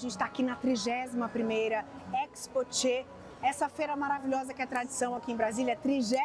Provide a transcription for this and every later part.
gente está aqui na 31ª Expoche, essa feira maravilhosa que é tradição aqui em Brasília,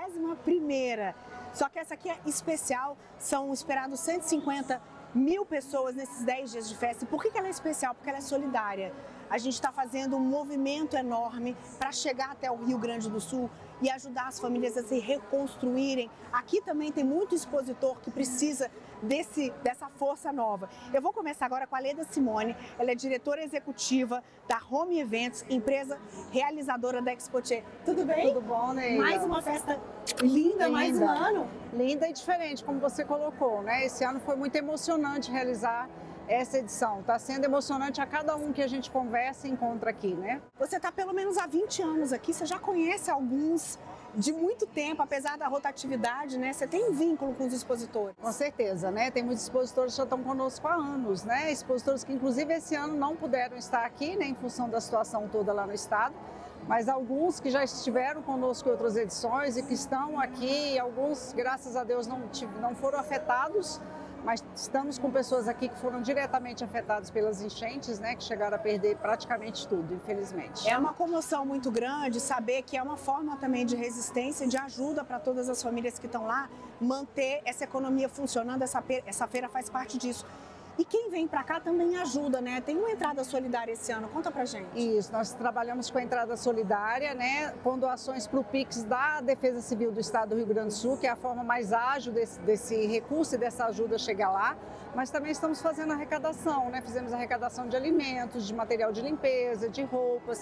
31ª. Só que essa aqui é especial, são esperados 150 mil pessoas nesses 10 dias de festa. E por que ela é especial? Porque ela é solidária. A gente está fazendo um movimento enorme para chegar até o Rio Grande do Sul e ajudar as famílias a se reconstruírem. Aqui também tem muito expositor que precisa dessa força nova. Eu vou começar agora com a Leda Simone, ela é diretora executiva da Home Eventos, empresa realizadora da Expoche. Tudo bem? Tudo bom, Neila? Mais uma festa linda, mais um ano. Linda e diferente, como você colocou, né? Esse ano foi muito emocionante realizar essa edição. Está sendo emocionante a cada um que a gente conversa e encontra aqui, né? Você está pelo menos há 20 anos aqui, você já conhece alguns de muito tempo, apesar da rotatividade, né? Você tem um vínculo com os expositores? Com certeza, né? Tem muitos expositores que já estão conosco há anos, né? Expositores que inclusive esse ano não puderam estar aqui, né? Em função da situação toda lá no estado. Mas alguns que já estiveram conosco em outras edições e que estão aqui, alguns, graças a Deus, não foram afetados, mas estamos com pessoas aqui que foram diretamente afetadas pelas enchentes, né, que chegaram a perder praticamente tudo, infelizmente. É uma comoção muito grande saber que é uma forma também de resistência, de ajuda para todas as famílias que estão lá, manter essa economia funcionando, essa feira faz parte disso. E quem vem para cá também ajuda, né? Tem uma entrada solidária esse ano, conta pra gente. Isso, nós trabalhamos com a entrada solidária, né? Com doações para o Pix da Defesa Civil do Estado do Rio Grande do Sul, que é a forma mais ágil desse recurso e dessa ajuda chegar lá. Mas também estamos fazendo arrecadação, né? Fizemos arrecadação de alimentos, de material de limpeza, de roupas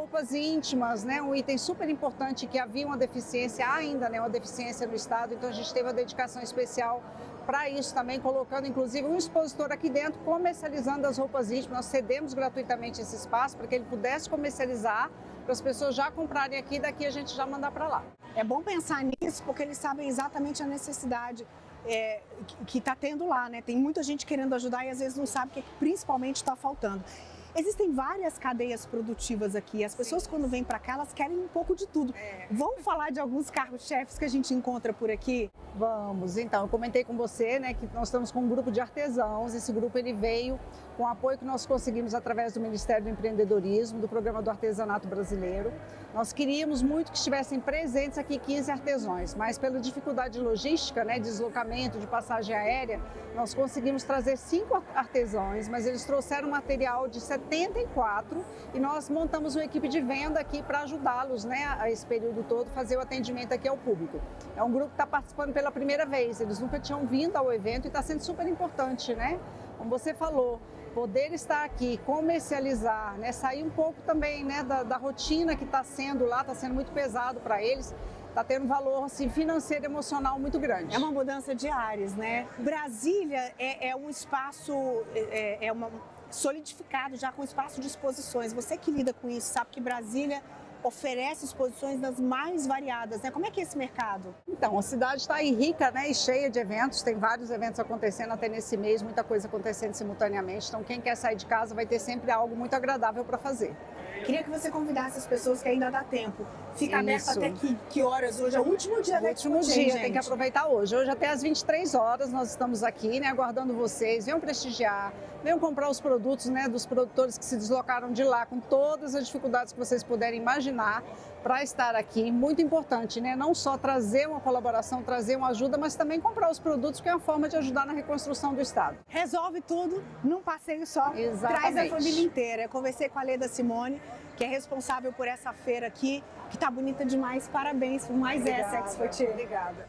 íntimas, né? Um item super importante que havia uma deficiência, ainda, né? Uma deficiência no Estado, então a gente teve uma dedicação especial para isso também, colocando inclusive um expositor aqui dentro, comercializando as roupas íntimas. Nós cedemos gratuitamente esse espaço para que ele pudesse comercializar, para as pessoas já comprarem aqui e daqui a gente já mandar para lá. É bom pensar nisso porque eles sabem exatamente a necessidade que está tendo lá, né? Tem muita gente querendo ajudar e às vezes não sabe o que principalmente está faltando. Existem várias cadeias produtivas aqui. As pessoas quando vêm para cá, elas querem um pouco de tudo. Vamos falar de alguns carros-chefes que a gente encontra por aqui? Vamos. Então, eu comentei com você, né, que nós estamos com um grupo de artesãos. Esse grupo ele veio com o apoio que nós conseguimos através do Ministério do Empreendedorismo, do Programa do Artesanato Brasileiro. Nós queríamos muito que estivessem presentes aqui 15 artesãos, mas pela dificuldade logística, né, deslocamento, de passagem aérea, nós conseguimos trazer 5 artesãos, mas eles trouxeram material de 74 e nós montamos uma equipe de venda aqui para ajudá-los, né, a esse período todo, fazer o atendimento aqui ao público. É um grupo que está participando pela primeira vez, eles nunca tinham vindo ao evento e está sendo super importante, né? Como você falou, poder estar aqui, comercializar, né, sair um pouco também, né, da rotina que está sendo lá, está sendo muito pesado para eles. Está tendo um valor assim, financeiro e emocional muito grande. É uma mudança de ares, né? Brasília é um espaço, solidificado já com espaço de exposições. Você que lida com isso, sabe que Brasília oferece exposições das mais variadas, né? Como é que é esse mercado? Então, a cidade está aí rica, né, e cheia de eventos, tem vários eventos acontecendo até nesse mês, muita coisa acontecendo simultaneamente, então quem quer sair de casa vai ter sempre algo muito agradável para fazer. Queria que você convidasse as pessoas que ainda dá tempo. Fica aberto até que horas hoje? É o último dia da Expoche, gente. Tem que aproveitar hoje. Hoje até às 23 horas nós estamos aqui, né, aguardando vocês. Venham prestigiar, venham comprar os produtos, né, dos produtores que se deslocaram de lá com todas as dificuldades que vocês puderem imaginar para estar aqui. Muito importante, né, não só trazer uma colaboração, trazer uma ajuda, mas também comprar os produtos, que é uma forma de ajudar na reconstrução do Estado. Resolve tudo num passeio só. Exatamente. Traz a família inteira. Eu conversei com a Leda Simone, que é responsável por essa feira aqui, que está bonita demais. Parabéns por mais essa Expoche. Obrigada.